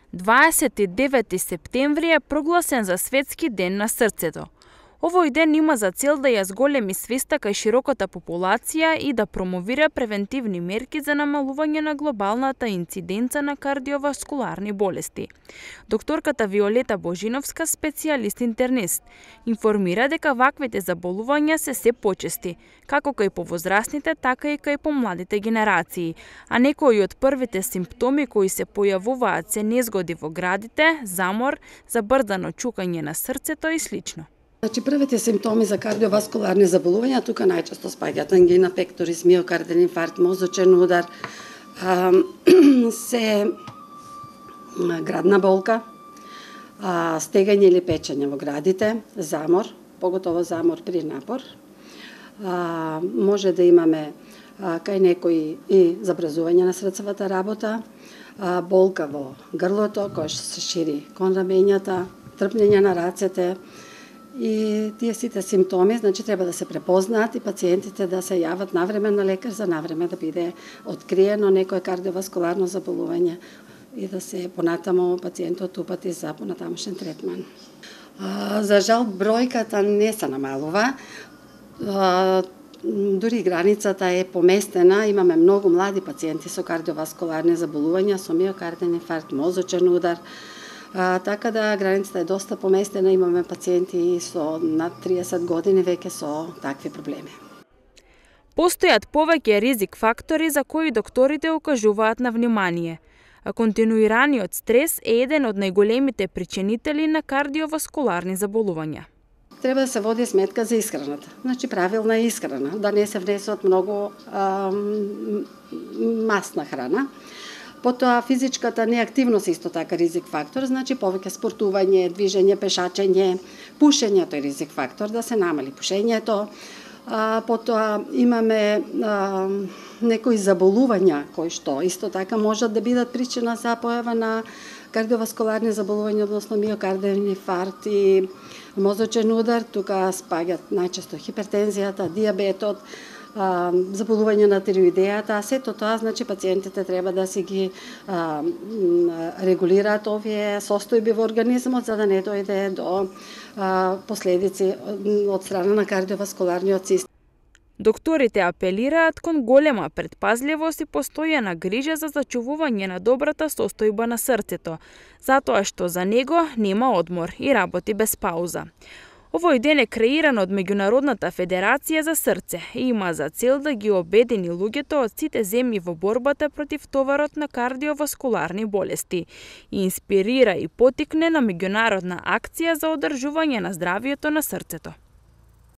29 септември е прогласен за Светски ден на срцето. Овој ден има за цел да ја зголеми свеста кај широката популација и да промовира превентивни мерки за намалување на глобалната инциденца на кардиоваскуларни болести. Докторката Виолета Божиновска, специјалист интернист, информира дека ваквите заболувања се почести, како кај повозрастните, така и кај помладите генерации, а некои од првите симптоми кои се појавуваат се незгоди во градите, замор, забрзано чукање на срцето и слично. Значи, првите симптоми за кардиоваскуларни заболувања тука најчесто спаѓаат ангина пекторис, миокарден инфаркт, мозочен удар, се градна болка, стегање или печење во градите, замор, поготово замор при напор. Може да имаме кај некои и забрзување на срцевата работа, болка во грлото која се шири кон рамењата, трпнење на рацете. И тие сите симптоми, значи, треба да се препознаат и пациентите да се јават навреме на лекар за навреме да биде откриено некое кардиоваскуларно заболување и да се понатамо пациентот упати за понатамошен третман. За жал, бројката не се намалува. Дури границата е поместена, имаме многу млади пациенти со кардиоваскуларни заболувања, со миокарден инфаркт, мозочен удар. Така да границата е доста поместена, имаме пациенти со над 30 години веќе со такви проблеми. Постојат повеќе ризик фактори за кои докторите укажуваат на внимание. А континуираниот стрес е еден од најголемите причинители на кардиоваскуларни заболувања. Треба да се води сметка за исхраната. Значи, правилна исхрана, да не се внесуват многу масна храна. Потоа физичката неактивност исто така ризик фактор, значи повеќе спортување, движење, пешачење, пушењето е ризик фактор, да се намали пушењето. Потоа имаме некои заболувања кои што исто така можат да бидат причина за појава на кардиоваскуларни заболувања, односно миокарден инфаркт и мозочен удар. Тука спаѓаат најчесто хипертензијата, дијабетот, заболување на тироидејата, а сето тоа, значи, пациентите треба да си ги регулираат овие состојби во организмот за да не дојде до последици од страна на кардиоваскуларниот систем. Докторите апелираат кон голема предпазливост и постојана грижа за зачувување на добрата состојба на срцето, затоа што за него нема одмор и работи без пауза. Овој ден е креиран од Меѓународната федерација за срце и има за цел да ги обедини луѓето од сите земји во борбата против товарот на кардиоваскуларни болести и инспирира и поттикне на меѓународна акција за одржување на здравието на срцето.